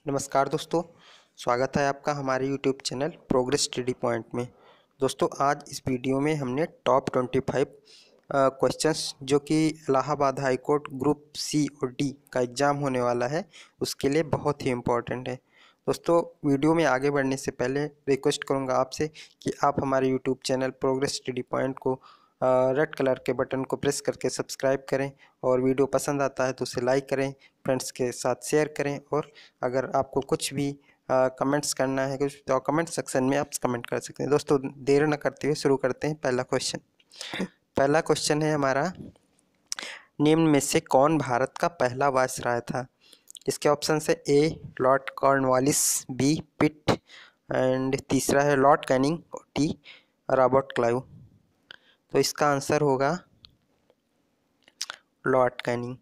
नमस्कार दोस्तों, स्वागत है आपका हमारे YouTube channel progress study point में। दोस्तों, आज इस वीडियो में हमने टॉप 25 क्वेश्चंस जो कि Allahabad high court group C और डी का एग्ज़ाम होने वाला है, उसके लिए बहुत ही इम्पोर्टेंट है। दोस्तों, वीडियो में आगे बढ़ने से पहले रिक्वेस्ट करूंगा आपसे कि आप हमारे YouTube channel progress study point को रेड कलर के बटन को प्रेस करके सब्सक्राइब करें और वीडियो पसंद आता है तो उसे लाइक करें, फ्रेंड्स के साथ शेयर करें। और अगर आपको कुछ भी कमेंट्स करना है कुछ तो कमेंट सेक्शन में आप कमेंट कर सकते हैं। दोस्तों, देर न करते हुए शुरू करते हैं। पहला क्वेश्चन है हमारा, निम्न में से कौन भारत का पहला वायसराय था? इसके ऑप्शन है A lord Cornwallis, B Pitt and तीसरा है lord Canning, D Robert Clive. तो इसका आंसर होगा lord Canning.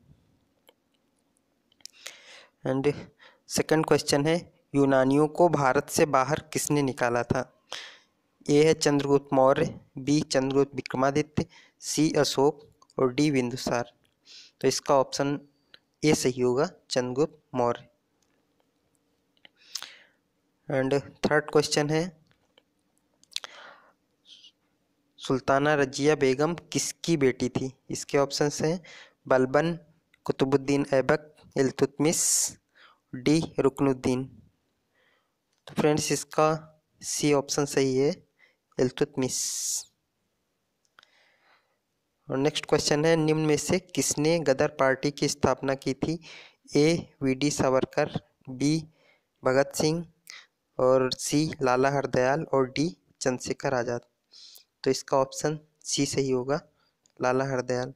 And second question है, यूनानियों को भारत से बाहर किसने निकाला था? ए है चंद्रगुप्त मौर्य, बी चंद्रगुप्त विक्रमादित्य, सी अशोक और डी बिंदुसार। तो इसका ऑप्शन ए सही होगा, Chandragupta Maurya. And third question है, सुल्ताना रजिया बेगम किसकी बेटी थी? इसके ऑप्शंस हैं बलबन, कुतुबुद्दीन ऐबक, इल्तुतमिश, डी रुकनुद्दीन। तो फ्रेंड्स, इसका सी ऑप्शन सही है, इल्तुतमिश। और नेक्स्ट क्वेश्चन है, निम्न में से किसने गदर पार्टी की स्थापना की थी? A V D. Savarkar, B Bhagat Singh और सी लाला हरदयाल और डी चंद्रशेखर आज़ाद। तो इसका ऑप्शन सी सही होगा, Lala Hardayal.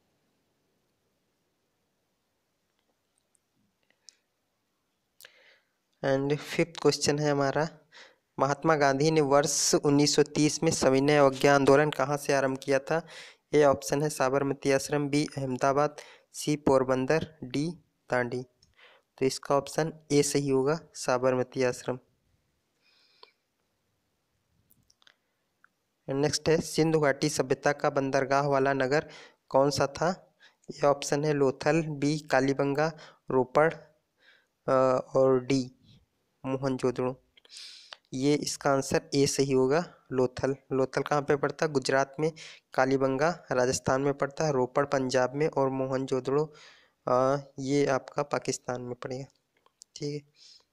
And fifth question है हमारा, महात्मा गांधी ने वर्ष 1930 में सविनय अवज्ञा आंदोलन कहाँ से आरंभ किया था? ए ऑप्शन है Sabarmati Ashram, B Ahmedabad, C Porbandar, D Dandi. तो इसका ऑप्शन ए सही होगा, साबरमती आश्रम। नेक्स्ट है, सिंधु घाटी सभ्यता का बंदरगाह वाला नगर कौन सा था? ये ऑप्शन है लोथल, बी कालीबंगा, रोपड़ और डी मोहनजोदड़ो। ये इसका आंसर ए सही होगा, लोथल। लोथल कहाँ पे पड़ता है? गुजरात में, कालीबंगा राजस्थान में पड़ता है, रोपड़ पंजाब में और मोहनजोदड़ो ये आपका पाकिस्तान में पड़ेगा। ठीक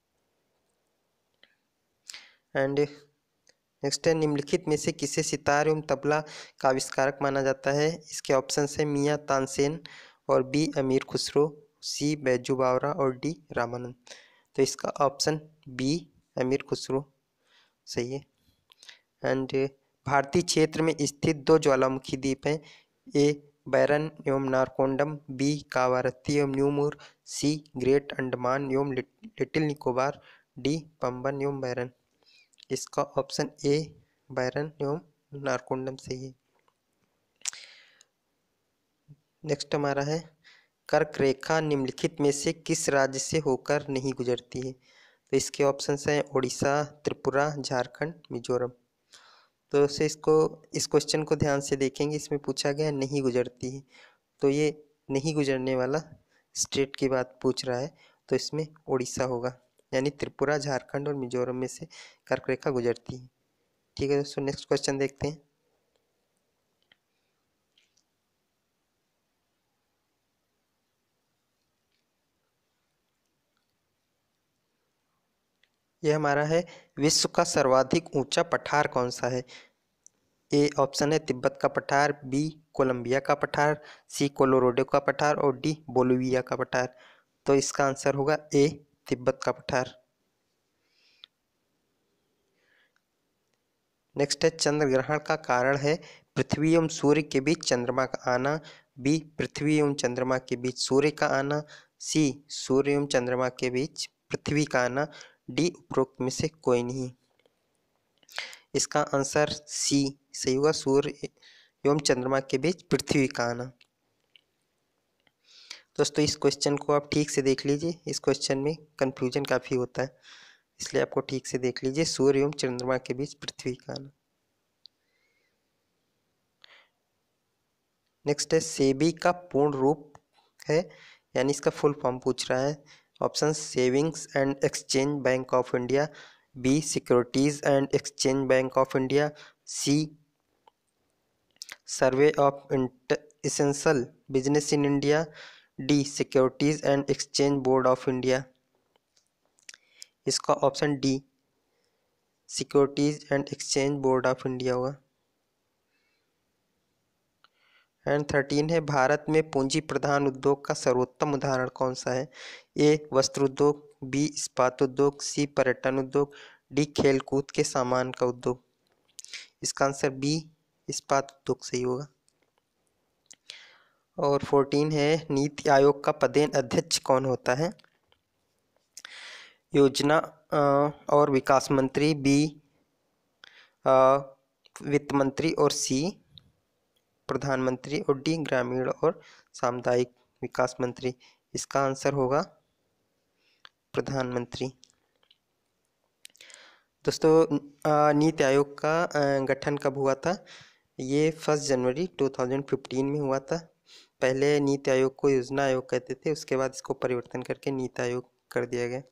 है। एंड नेक्स्ट है, निम्नलिखित में से किसे सितार एवं तबला का आविष्कारक माना जाता है? इसके ऑप्शन है मियाँ तानसेन और बी अमीर खुसरो, सी बैजू बावरा और डी रामानंद। तो इसका ऑप्शन बी अमीर खुसरो सही है। एंड भारतीय क्षेत्र में स्थित दो ज्वालामुखी द्वीप हैं, ए बैरन एवं नारकोंडम, बी कावारत्ती एवं न्यूमूर, सी ग्रेट अंडमान एवं लिटिल निकोबार, डी पंबन एवं बैरन। इसका ऑप्शन ए बैरन एवं नारकोंडम सही है। नेक्स्ट हमारा है, कर्क रेखा निम्नलिखित में से किस राज्य से होकर नहीं गुजरती है? तो इसके ऑप्शंस हैं उड़ीसा, त्रिपुरा, झारखंड, मिजोरम। तो से इस क्वेश्चन को ध्यान से देखेंगे, इसमें पूछा गया नहीं गुजरती है, तो ये नहीं गुजरने वाला स्टेट की बात पूछ रहा है, तो इसमें उड़ीसा होगा, यानी त्रिपुरा, झारखंड और मिजोरम में से कर्क रेखा गुजरती है। ठीक है दोस्तों, नेक्स्ट क्वेश्चन देखते हैं। ये हमारा है, विश्व का सर्वाधिक ऊंचा पठार कौन सा है? ए ऑप्शन है तिब्बत का पठार, बी कोलंबिया का पठार, सी कोलोराडो का पठार और डी बोलिविया का पठार। तो इसका आंसर होगा ए तिब्बत का पठार। नेक्स्ट है, चंद्र ग्रहण का कारण है पृथ्वी एवं सूर्य के बीच चंद्रमा का आना, बी पृथ्वी एवं चंद्रमा के बीच सूर्य का आना, सी सूर्य एवं चंद्रमा के बीच पृथ्वी का आना, डी उपरोक्त में से कोई नहीं। इसका आंसर सी सही होगा, सूर्य एवं चंद्रमा के बीच पृथ्वी का आना। दोस्तों, इस क्वेश्चन को आप ठीक से देख लीजिए, इस क्वेश्चन में कंफ्यूजन काफ़ी होता है, इसलिए आपको ठीक से देख लीजिए, सूर्य एवं चंद्रमा के बीच पृथ्वी का आना। नेक्स्ट है, सेबी का पूर्ण रूप है, यानी इसका फुल फॉर्म पूछ रहा है, option savings and exchange bank of India, B securities and exchange bank of India, C survey of essential business in India, D securities and exchange board of India. इसका option D securities and exchange board of India होगा। And 13 है, भारत में पूंजी प्रधान उद्योग का सर्वोत्तम उदाहरण कौन सा है? ए वस्त्र उद्योग, बी इस्पात उद्योग, सी पर्यटन उद्योग, डी खेल कूद के सामान का उद्योग। इसका आंसर बी इस्पात उद्योग सही होगा। और 14 है, नीति आयोग का पदेन अध्यक्ष कौन होता है? योजना और विकास मंत्री, बी वित्त मंत्री और सी प्रधानमंत्री और डी ग्रामीण और सामुदायिक विकास मंत्री। इसका आंसर होगा प्रधानमंत्री। दोस्तों नीति आयोग का गठन कब हुआ था? ये 1 जनवरी 2015 में हुआ था। पहले नीति आयोग को योजना आयोग कहते थे, उसके बाद इसको परिवर्तन करके नीति आयोग कर दिया गया।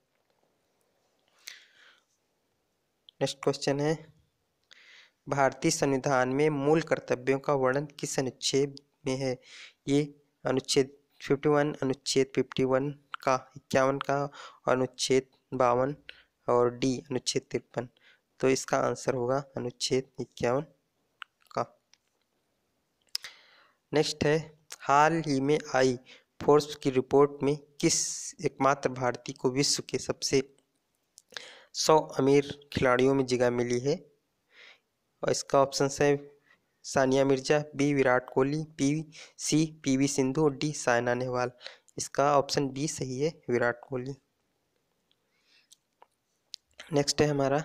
नेक्स्ट क्वेश्चन है, भारतीय संविधान में मूल कर्तव्यों का वर्णन किस अनुच्छेद में है? ये अनुच्छेद 51, अनुच्छेद 51 का, 51 का, अनुच्छेद 52 और डी अनुच्छेद 53। तो इसका आंसर होगा अनुच्छेद 51 का। नेक्स्ट है, हाल ही में आई फोर्ब्स की रिपोर्ट में किस एकमात्र भारतीय को विश्व के सबसे 100 अमीर खिलाड़ियों में जगह मिली है? और इसका ऑप्शन है Sania Mirza, B Virat Kohli, C PV Sindhu और डी साइना नेहवाल। इसका ऑप्शन बी सही है, विराट कोहली। नेक्स्ट है हमारा,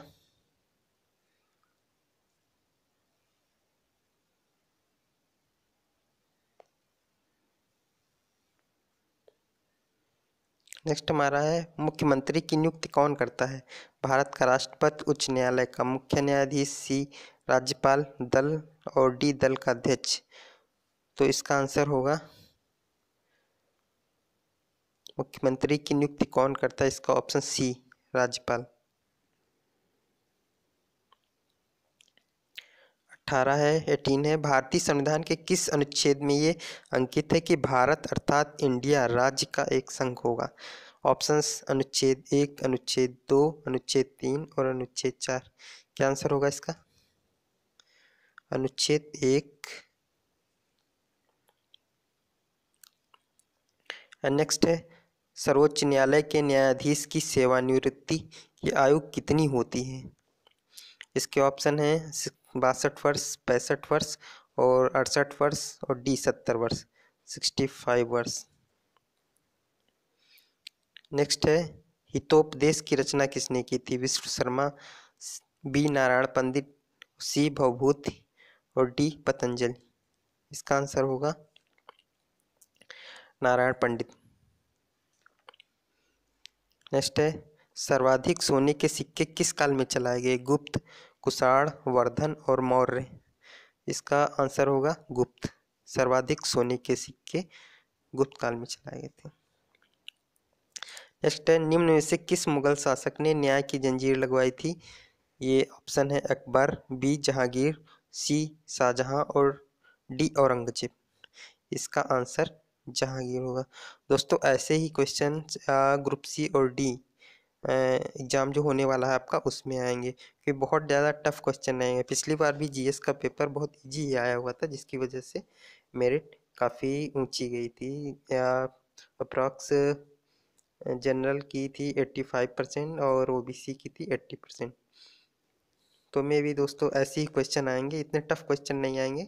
है मुख्यमंत्री की नियुक्ति कौन करता है? भारत का राष्ट्रपति, उच्च न्यायालय का मुख्य न्यायाधीश, सी राज्यपाल, दल और डी दल का अध्यक्ष। तो इसका आंसर होगा मुख्यमंत्री की नियुक्ति कौन करता है? इसका ऑप्शन सी राज्यपाल। 18 है, भारतीय संविधान के किस अनुच्छेद में ये अंकित है कि भारत अर्थात इंडिया राज्य का एक संघ होगा? ऑप्शंस अनुच्छेद 1, अनुच्छेद 2, अनुच्छेद 3 और अनुच्छेद 4। क्या आंसर होगा इसका? अनुच्छेद 1। नेक्स्ट है, सर्वोच्च न्यायालय के न्यायाधीश की सेवानिवृत्ति की आयु कितनी होती है? इसके ऑप्शन है 62 वर्ष, 65 वर्ष और 68 वर्ष और डी 70 वर्ष, 65 वर्ष। नेक्स्ट है, हितोपदेश की रचना किसने की थी? विष्णु शर्मा, बी नारायण पंडित, सी भवभूति और डी पतंजलि। इसका आंसर होगा नारायण पंडित। नेक्स्ट है, सर्वाधिक सोने के सिक्के किस काल में चलाए गए? गुप्त, कुषाण, वर्धन और मौर्य। इसका आंसर होगा गुप्त। सर्वाधिक सोने के सिक्के गुप्त काल में चलाए गए थे। नेक्स्ट है, निम्न में से किस मुगल शासक ने न्याय की जंजीर लगवाई थी? ये ऑप्शन है अकबर, बी जहांगीर, सी शाहजहां और डी औरंगजेब। इसका आंसर जहांगीर होगा। दोस्तों ऐसे ही क्वेश्चन ग्रुप सी और डी एग्ज़ाम जो होने वाला है आपका उसमें आएंगे, कि बहुत ज़्यादा टफ क्वेश्चन आएंगे। पिछली बार भी जीएस का पेपर बहुत इजी आया हुआ था, जिसकी वजह से मेरिट काफ़ी ऊंची गई थी। अप्रॉक्स जनरल की थी 85% और ओबीसी की थी 80%। तो मे भी दोस्तों ऐसे ही क्वेश्चन आएंगे, इतने टफ क्वेश्चन नहीं आएंगे।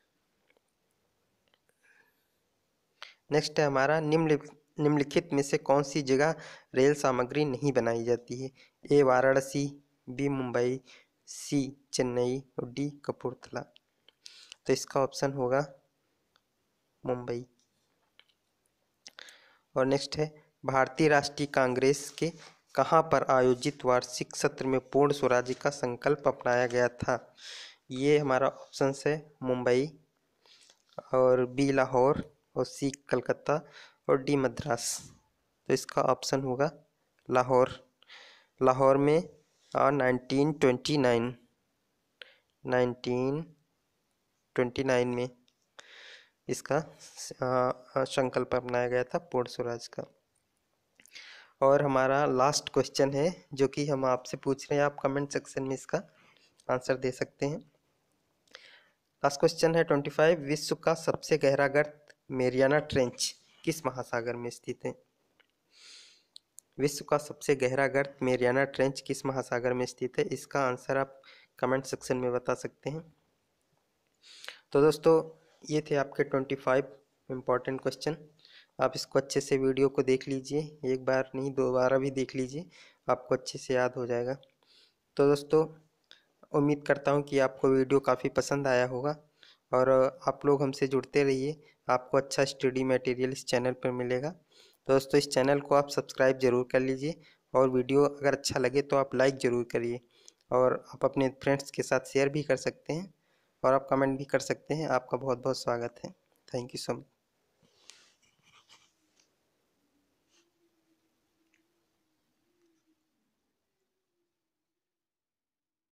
नेक्स्ट है हमारा, निम्नलिखित में से कौन सी जगह रेल सामग्री नहीं बनाई जाती है? A Varanasi, B Mumbai, C Chennai और डी कपूरथला। तो इसका ऑप्शन होगा मुंबई। और नेक्स्ट है, भारतीय राष्ट्रीय कांग्रेस के कहाँ पर आयोजित वार्षिक सत्र में पूर्ण स्वराज्य का संकल्प अपनाया गया था? ये हमारा ऑप्शन है मुंबई और बी लाहौर और सी कलकत्ता और डी मद्रास। तो इसका ऑप्शन होगा लाहौर। लाहौर में 1929 में इसका संकल्प अपनाया गया था पूर्ण स्वराज का। और हमारा लास्ट क्वेश्चन है जो कि हम आपसे पूछ रहे हैं, आप कमेंट सेक्शन में इसका आंसर दे सकते हैं। लास्ट क्वेश्चन है 25, विश्व का सबसे गहरा गर्त मेरियाना ट्रेंच किस महासागर में स्थित है? विश्व का सबसे गहरा गर्त मेरियाना ट्रेंच किस महासागर में स्थित है? इसका आंसर आप कमेंट सेक्शन में बता सकते हैं। तो दोस्तों ये थे आपके 25 इम्पॉर्टेंट क्वेश्चन। आप इसको अच्छे से वीडियो को देख लीजिए, एक बार नहीं दोबारा भी देख लीजिए, आपको अच्छे से याद हो जाएगा। तो दोस्तों उम्मीद करता हूँ कि आपको वीडियो काफ़ी पसंद आया होगा और आप लोग हमसे जुड़ते रहिए, आपको अच्छा स्टडी मटेरियल इस चैनल पर मिलेगा। तो दोस्तों इस चैनल को आप सब्सक्राइब ज़रूर कर लीजिए और वीडियो अगर अच्छा लगे तो आप लाइक ज़रूर करिए और आप अपने फ्रेंड्स के साथ शेयर भी कर सकते हैं और आप कमेंट भी कर सकते हैं। आपका बहुत बहुत स्वागत है। Thank you so much.